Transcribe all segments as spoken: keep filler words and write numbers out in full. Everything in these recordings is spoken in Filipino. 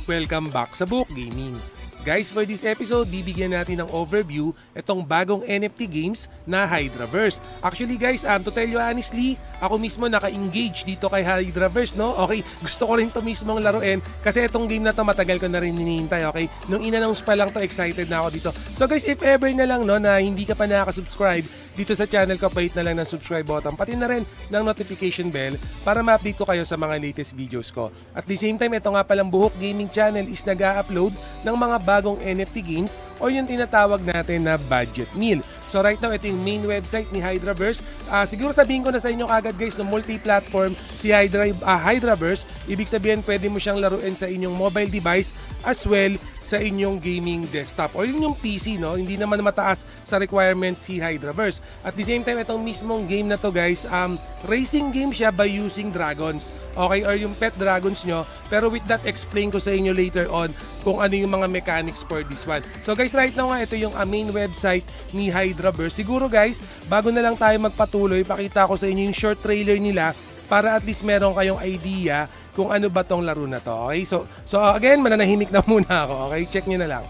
Welcome back sa Book Gaming. Guys, for this episode, bibigyan natin ng overview itong bagong N F T games na HYDRAverse. Actually guys, um, to tell you honestly, ako mismo naka-engage dito kay HYDRAverse, no? Okay, gusto ko rin to mismong laruin kasi itong game na to matagal ko na rin hinihintay, okay? Nung in-announce pa lang to, excited na ako dito. So guys, if ever na lang no, na hindi ka pa nakaka-subscribe dito sa channel ko, pahit na lang ng subscribe button, pati na rin ng notification bell para ma-update ko kayo sa mga latest videos ko. At the same time, ito nga palang Buhok Gaming Channel is nag-a-upload ng mga bagong N F T games o yung tinatawag natin na budget meal. So right now, ito yung main website ni HYDRAverse. Uh, siguro sabihin ko na sa inyo kagad guys, no, multi-platform si Hydra, uh, HYDRAverse. Ibig sabihin, pwede mo siyang laruin sa inyong mobile device as well sa inyong gaming desktop o yung P C, no? Hindi naman mataas sa requirements si HYDRAverse. At the same time, itong mismong game na to guys, um, racing game siya by using dragons. Okay, or yung pet dragons nyo. Pero with that, explain ko sa inyo later on kung ano yung mga mechanics for this one. So guys, right now nga, ito yung uh, main website ni HYDRAverse. Siguro guys, bago na lang tayo magpatuloy, pakita ko sa inyo yung short trailer nila para at least meron kayong idea kung ano ba tong laro na to. Okay, so, so again, mananahimik na muna ako. Okay, check nyo na lang.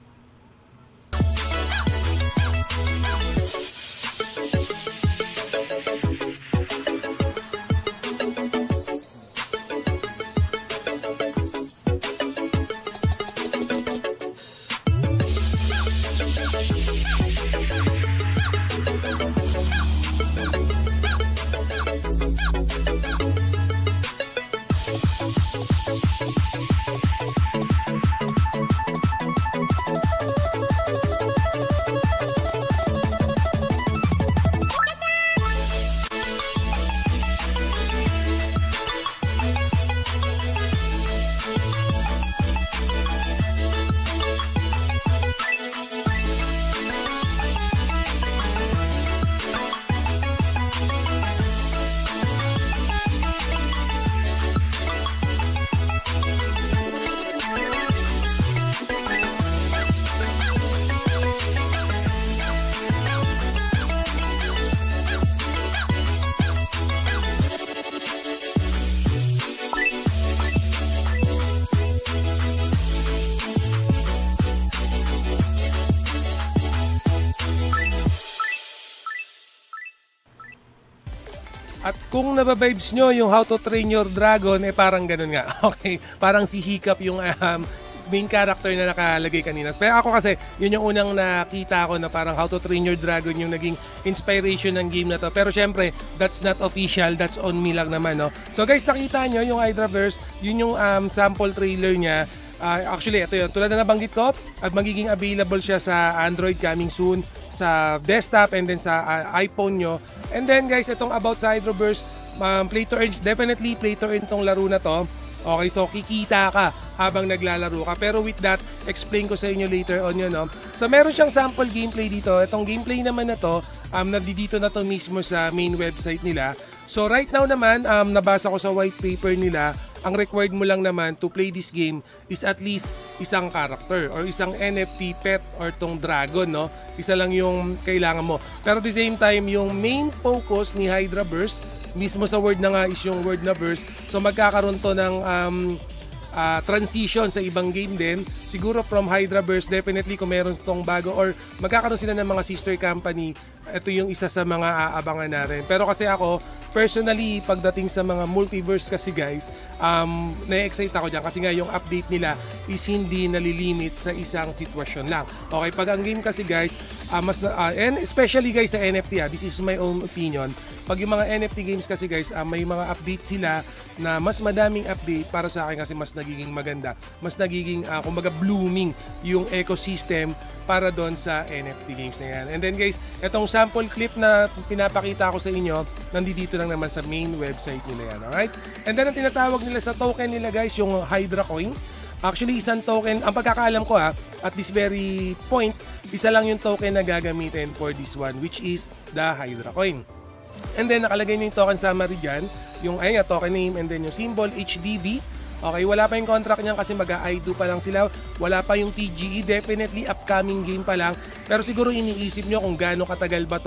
At kung nababibes nyo yung How to Train Your Dragon, eh parang ganun nga. Okay, parang si Hiccup yung um, main character na nakalagay kanina. Pero ako kasi, yun yung unang nakita ko na parang How to Train Your Dragon yung naging inspiration ng game na to. Pero syempre, that's not official, that's on me lang naman, no? So guys, nakita nyo yung HYDRAverse, yun yung um, sample trailer niya. Uh, actually, ito yun. Tulad na nabanggit ko, at magiging available siya sa Android coming soon, sa desktop, and then sa uh, iPhone nyo. And then guys, itong about sa HYDRAverse, um, play to earn, definitely play to earn tong laro na to. Okay, so kikita ka habang naglalaro ka. Pero with that, explain ko sa inyo later on yun, no? So meron siyang sample gameplay dito. Itong gameplay naman na to, um, nandito na to mismo sa main website nila. So right now naman, um, nabasa ko sa white paper nila, ang required mo lang naman to play this game is at least isang character or isang N F T pet or tong dragon, no? Isa lang yung kailangan mo. Pero at the same time, yung main focus ni HYDRAverse, mismo sa word na nga is yung word na verse. So magkakaroon to ng um, uh, transition sa ibang game din. Siguro from HYDRAverse, definitely kung meron tong bago or magkakaroon sila ng mga sister company, ito yung isa sa mga aabangan natin. Pero kasi ako, personally, pagdating sa mga multiverse kasi guys, um, na-excite ako dyan kasi nga yung update nila is hindi nalilimit sa isang sitwasyon lang. Okay, pag ang game kasi guys, uh, mas na, uh, and especially guys sa N F T, ah, this is my own opinion, pag yung mga N F T games kasi guys, uh, may mga update sila na mas madaming update para sa akin kasi mas nagiging maganda, mas nagiging, uh, kumbaga blooming yung ecosystem para doon sa N F T games na yan. And then guys, itong sample clip na pinapakita ko sa inyo, nandito lang naman sa main website nila yan, alright? And then ang tinatawag nila sa token nila guys, yung HYDRA coin. Actually, isang token, ang pagkakaalam ko ha, at this very point, isa lang yung token na gagamitin for this one, which is the HYDRA coin. And then nakalagay na yung token summary dyan, yung ayun nga, token name, and then yung symbol H D V. Okay, wala pa yung contract niyan kasi mag-I D O pa lang sila. Wala pa yung T G E, definitely upcoming game pa lang. Pero siguro iniisip nyo kung gaano katagal ba to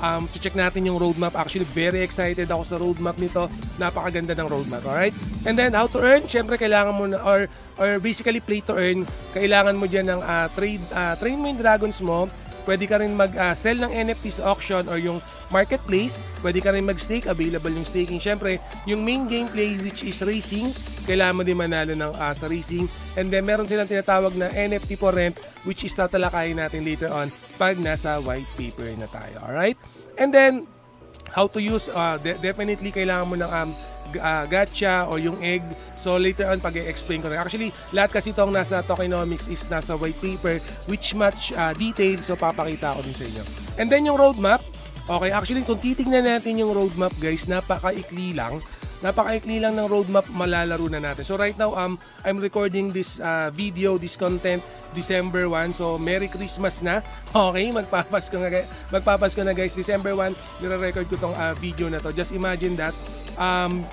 um, check natin yung roadmap. Actually, very excited ako sa roadmap nito. Napakaganda ng roadmap, alright? And then, how to earn? Syempre, kailangan mo na, or, or basically play to earn, kailangan mo dyan ng uh, trade, uh, train mo yung dragons mo. Pwede ka rin mag-sell uh, ng N F T sa auction or yung marketplace. Pwede ka rin mag-stake. Available yung staking. Syempre, yung main gameplay which is racing, kailangan mo din manalo ng, uh, sa racing. And then, meron silang tinatawag na N F T for rent which is tatalakayin natin later on pag nasa white paper na tayo. Alright? And then, how to use, uh, de definitely kailangan mo ng um, uh, gacha or yung egg. So later on pag-i-explain ko na. Actually, lahat kasi itong nasa tokenomics is nasa white paper which much uh, details. So papakita ko din sa inyo. And then yung roadmap. Okay, actually kung titignan natin yung roadmap guys, napaka-ikli lang. Napaka-ikli lang ng roadmap, malalaro na natin. So right now, um, I'm recording this uh, video, this content, December first. So Merry Christmas na. Okay, magpapasko na, magpapasko na guys. December first, nire-record ko tong uh, video na to. Just imagine that. Um,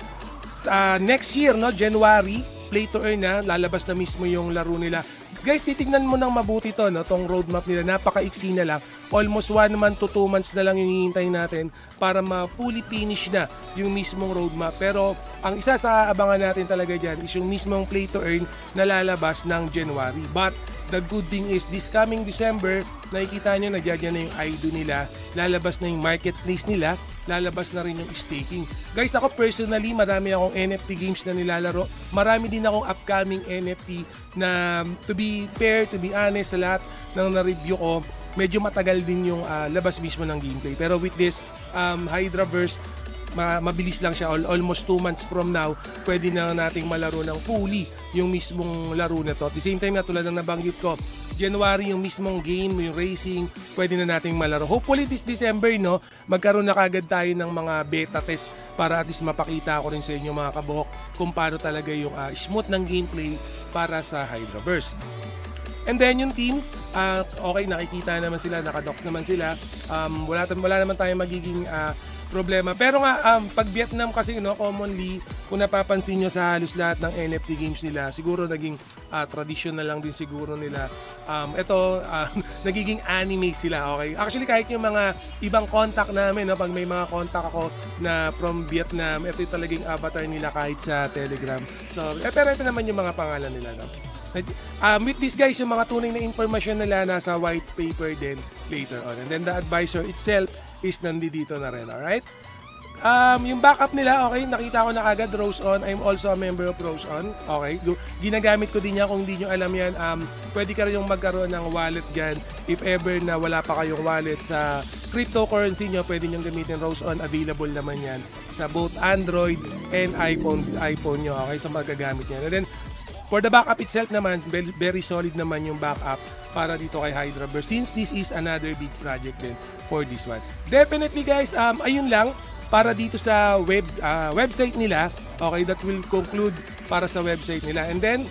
sa next year, no, January, play to earn na, lalabas na mismo yung laro nila. Guys, titignan mo nang mabuti to, no, tong roadmap nila, napaka-iksi na lang. Almost one month to two months na lang yung hihintayin natin para ma-fully finish na yung mismong roadmap. Pero ang isa sa abangan natin talaga dyan is yung mismong play to earn na lalabas ng January. But the good thing is this coming December, nakikita nyo, nagyadyan na yung I D O nila, lalabas na yung marketplace nila, lalabas na rin yung staking. Guys, ako personally, marami akong N F T games na nilalaro. Marami din akong upcoming N F T na, to be fair, to be honest, sa lahat ng na-review ko, medyo matagal din yung uh, labas mismo ng gameplay. Pero with this, um, HYDRAverse, ma mabilis lang siya. Al almost two months from now, pwede na nating malaro ng fully yung mismong laro na to. At the same time na tulad ng nabanggit ko, January yung mismong game, yung racing, pwede na nating malaro. Hopefully this December, no, magkaroon na kagad tayo ng mga beta test para at least mapakita ko rin sa inyo mga kabuhok kung paano talaga yung uh, smooth ng gameplay para sa HYDRAverse. And then yung team, uh, okay, nakikita naman sila, nakadocs naman sila. Um, wala, wala naman tayong magiging uh, problema. Pero nga, um, pag Vietnam kasi, no, commonly, kung napapansin nyo sa halos lahat ng N F T games nila, siguro naging uh, traditional lang din siguro nila. Um, ito, uh, nagiging anime sila, okay? Actually, kahit yung mga ibang contact namin, no, pag may mga contact ako na from Vietnam, ito yung talagang avatar nila kahit sa Telegram. So, eh, pero ito naman yung mga pangalan nila, no? Um, with this guys, yung mga tunay na information nila nasa white paper din later on. And then the advisor itself is nandito na rin, alright? Um, yung backup nila, okay, nakita ko na kagad, Rose On. I'm also a member of Rose On. Okay, ginagamit ko din yan. Kung hindi nyo alam yan, um, pwede ka rin yung magkaroon ng wallet dyan. If ever na wala pa kayong wallet sa cryptocurrency nyo, pwede nyo gamitin Rose On. Available naman yan sa both Android and iPhone, iPhone nyo, okay, sa magagamit yan. And then, for the backup itself naman, very solid naman yung backup para dito kay HYDRAverse since this is another big project din for this one. Definitely guys, um, ayun lang para dito sa web uh, website nila. Okay, that will conclude para sa website nila. And then,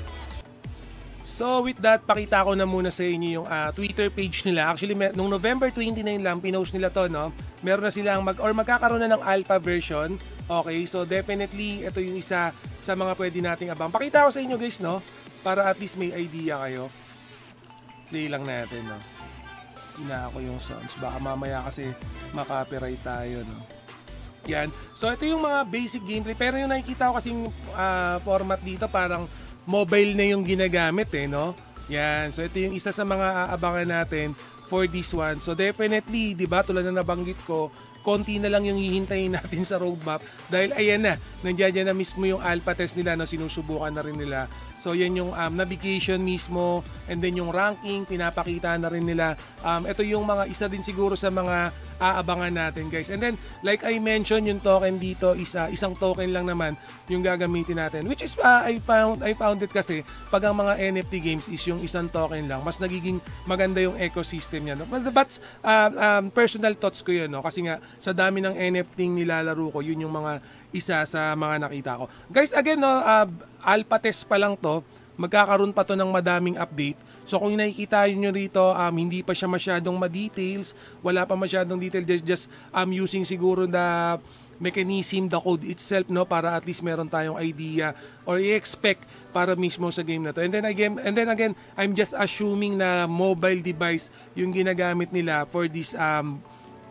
so with that, pakita ko na muna sa inyo yung uh, Twitter page nila. Actually, nung November twenty-nine lang, pinost nila to, no? Meron na silang mag, or magkakaroon na ng alpha version. Okay, so definitely, ito yung isa sa mga pwede nating abang. Pakita ko sa inyo guys, no? Para at least may idea kayo. Play lang natin, no? Ina ako yung sounds. Baka mamaya kasi makapiright tayo, no? Yan. So, ito yung mga basic gameplay. Pero yung nakikita ko kasing uh, format dito, parang mobile na yung ginagamit, eh, no? Yan. So, ito yung isa sa mga aabangan natin for this one. So, definitely, di ba, tulad na nabanggit ko, konti na lang yung hihintayin natin sa roadmap dahil ayan na, nandiyan na mismo yung alpha test nila, no, sinusubukan na rin nila. So yan yung um, navigation mismo and then yung ranking, pinapakita na rin nila. Um, ito yung mga isa din siguro sa mga aabangan natin guys. And then like I mentioned, yung token dito is uh, isang token lang naman yung gagamitin natin. Which is uh, I found I found it kasi pag ang mga N F T games is yung isang token lang, mas nagiging maganda yung ecosystem niya. No? But uh, um, personal thoughts ko yun, no? Kasi nga sa dami ng N F T nilalaro ko, yun yung mga isa sa mga nakita ko. Guys, again, no, uh, alpha test pa lang to, magkakaroon pa to ng madaming update. So kung nakikita nyo rito, um, hindi pa siya masyadong ma-details, wala pa masyadong detail, just, just um, using siguro the mechanism, the code itself, no, para at least meron tayong idea or i-expect para mismo sa game na to. And then again, and then again, I'm just assuming na mobile device yung ginagamit nila for this um,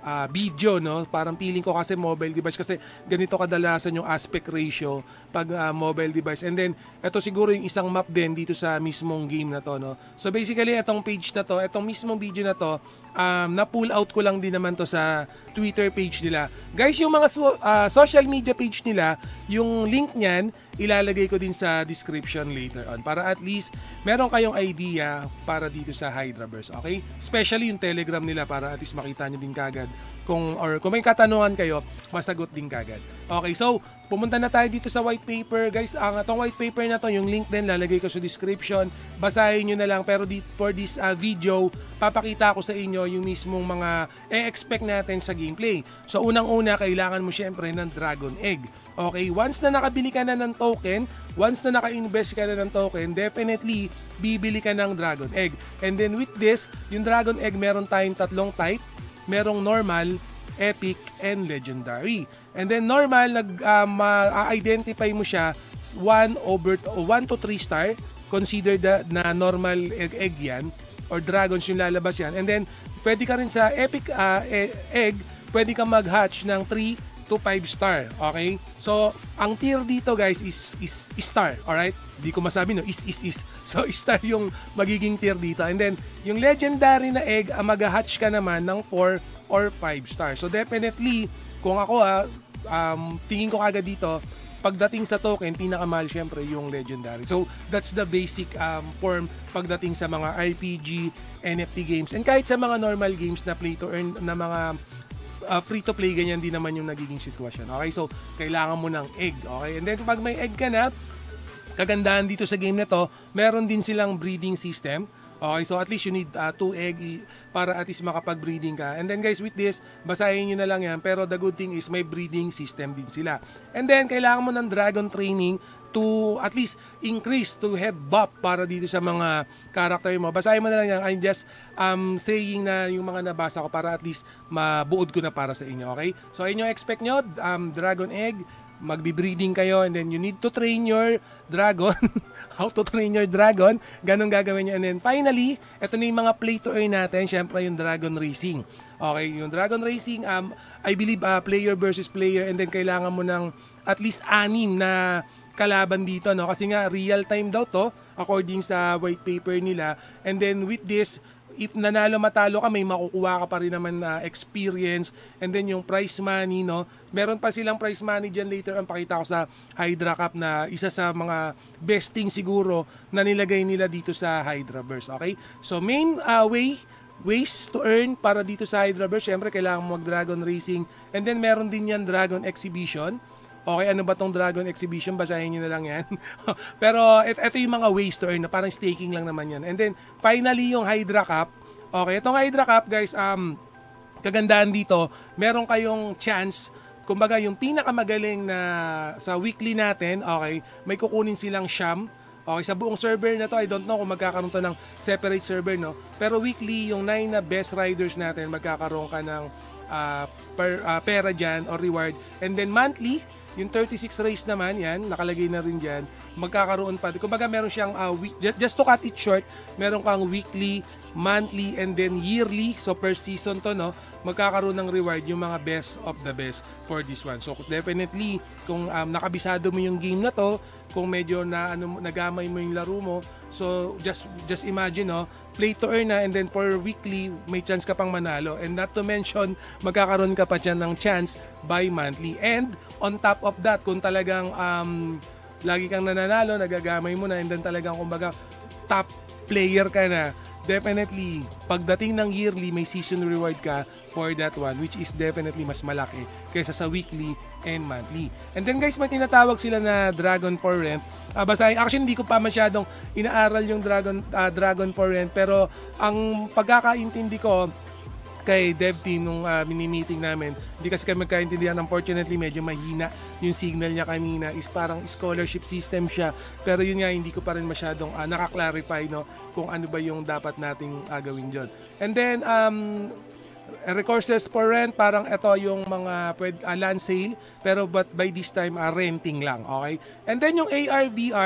uh, video, no? Parang feeling ko kasi mobile device kasi ganito kadalasan yung aspect ratio pag uh, mobile device. And then ito siguro yung isang map din dito sa mismong game na to, no? So basically itong page na to, itong mismong video na to, um, na-pull out ko lang din naman to sa Twitter page nila. Guys, yung mga so, uh, social media page nila, yung link niyan ilalagay ko din sa description later on para at least meron kayong idea para dito sa HYDRAverse, okay? Especially yung Telegram nila para at least makita nyo din kagad kung, or kung may katanungan kayo, masagot din kagad. Okay, so pumunta na tayo dito sa Whitepaper. Guys, ang itong Whitepaper na to, yung link din lalagay ko sa description. Basahin nyo na lang, pero di, for this uh, video, papakita ko sa inyo yung mismong mga e-expect natin sa gameplay. So unang-una, kailangan mo syempre ng Dragon Egg. Okay, once na nakabili ka na ng token, once na naka-invest ka na ng token, definitely bibili ka ng Dragon Egg. And then with this, yung Dragon Egg meron tayong tatlong type. Merong normal, epic, and legendary. And then normal, nag-identify um, mo siya one over one to three star. Consider that na normal egg, egg yan or dragons yung lalabas yan. And then pwede ka rin sa epic uh, egg, pwede ka mag-hatch ng three to five star, okay? So, ang tier dito guys is is, is star, alright? Hindi ko masabi no, is is is. So, star yung magiging tier dito. And then, yung legendary na egg, uh, mag-hatch ka naman ng four or five star. So, definitely, kung ako ah, um, tingin ko agad dito, pagdating sa token, pinakamahal syempre yung legendary. So, that's the basic um, form pagdating sa mga R P G, N F T games, and kahit sa mga normal games na play to earn na mga Uh, free to play, ganyan din naman yung nagiging sitwasyon. Okay, so kailangan mo ng egg. Okay, and then pag may egg ka na, kagandahan dito sa game na to, meron din silang breeding system. Okay, so at least you need uh, two egg para at least makapag-breeding ka. And then guys, with this, basahin nyo na lang yan. Pero the good thing is may breeding system din sila. And then, kailangan mo ng dragon training to at least increase, to have buff para dito sa mga character mo. Basahin mo na lang yan. I'm just um, saying na yung mga nabasa ko para at least mabuod ko na para sa inyo. Okay? So, ayun yung expect nyo. Um, dragon egg, magbi-breeding kayo, and then you need to train your dragon. How to train your dragon, ganun gagawin nyo. And then finally, ito na yung mga play to earn natin, syempre yung dragon racing. Okay, yung dragon racing, um, I believe uh, player versus player, and then kailangan mo ng at least anim na kalaban dito, no? Kasi nga real time daw to according sa white paper nila. And then with this, if nanalo matalo ka, may makukuha ka pa rin naman na uh, experience, and then yung prize money, no? Meron pa silang prize money dyan later, ang pakita ko sa Hydra Cup na isa sa mga best thing siguro na nilagay nila dito sa HYDRAverse. Okay, so main uh, way ways to earn para dito sa HYDRAverse, syempre kailangan mo mag dragon racing, and then meron din yan dragon exhibition. Okay, ano ba tong Dragon Exhibition? Basahin nyo na lang yan. Pero ito, ito yung mga ways to earn na parang staking lang naman yan. And then, finally, yung Hydra Cup. Okay, itong Hydra Cup, guys, um, kagandahan dito, meron kayong chance, kumbaga yung pinakamagaling na sa weekly natin, okay, may kukunin silang siyam. Okay, sa buong server na to, I don't know kung magkakaroon to ng separate server, no? Pero weekly, yung nine na best riders natin, magkakaroon ka ng uh, per, uh, pera dyan or reward. And then monthly, yung thirty-six race naman, yan, nakalagay na rin dyan, magkakaroon pa. Kumbaga meron siyang, uh, week, just to cut it short, meron kang weekly, monthly, and then yearly. So per season to, no, magkakaroon ng reward yung mga best of the best for this one. So definitely, kung um, nakabisado mo yung game na to, kung medyo na, ano, nagamay mo yung laro mo, so just just imagine, no, play to earn na, and then for weekly, may chance ka pang manalo. And not to mention, magkakaroon ka pa dyan ng chance by monthly. And on top of that, kung talagang um, lagi kang nananalo, nagagamay mo na, and then talagang kumbaga top player ka na, definitely, pagdating ng yearly, may season reward ka for that one, which is definitely mas malaki kaysa sa weekly and monthly. And then guys, may tinatawag sila na Dragon for Rent. Uh, basahin, actually hindi ko pa masyadong inaaral yung Dragon, uh, Dragon for Rent, pero ang pagkakaintindi ko kay dev team nung uh, mini-meeting namin, hindi kasi kami magkaintindihan. Unfortunately, medyo mahina yung signal niya kanina. Is parang scholarship system siya. Pero yun nga, hindi ko pa rin masyadong uh, nakaklarify, no, kung ano ba yung dapat nating uh, gawin dyan. And then, um, recourses for rent, parang ito yung mga pwede, uh, land sale, pero but by this time, uh, renting lang. Okay? And then yung A R V R,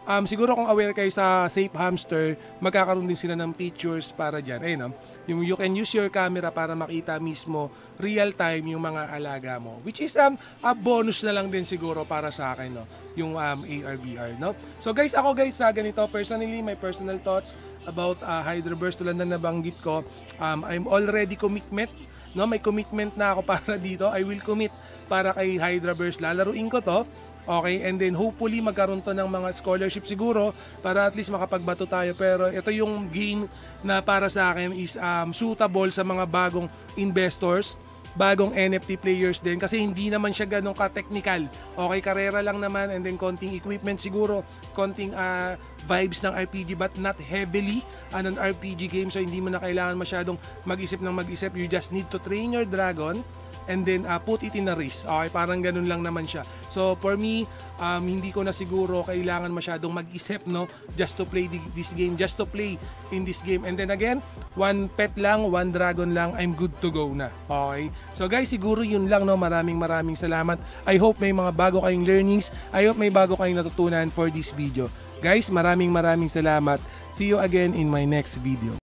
um, siguro kung aware kayo sa Safe Hamster, magkakaroon din sila ng features para dyan. Ayun, no? Yung you can use your camera para makita mismo real time yung mga alaga mo. Which is um, a bonus na lang din siguro para sa akin, no? Yung um, A R V R, no? So guys, ako guys, sa ganito, personally, my personal thoughts about uh, HYDRA VERSE, tulad na nabanggit ko, um, I'm already commitment, no? May commitment na ako para dito. I will commit para kay HYDRA VERSE. Lalaruin ko to. Okay, and then hopefully magkaroon to ng mga scholarship siguro para at least makapagbato tayo. Pero ito yung game na para sa akin is um, suitable sa mga bagong investors, bagong N F T players din, kasi hindi naman siya ganun ka-technical. Okay, karera lang naman, and then konting equipment siguro, konting uh, vibes ng R P G, but not heavily uh, an R P G game, so hindi mo na kailangan masyadong mag-isip ng mag-isip. You just need to train your dragon and then uh, put it in a race. Okay, parang ganun lang naman siya. So for me, um, hindi ko na siguro kailangan masyadong mag-isip, no, just to play this game, just to play in this game. And then again, one pet lang, one dragon lang, I'm good to go na. Okay, so guys, siguro yun lang, no. Maraming maraming salamat. I hope may mga bago kayong learnings. I hope may bago kayong natutunan for this video. Guys, maraming maraming salamat. See you again in my next video.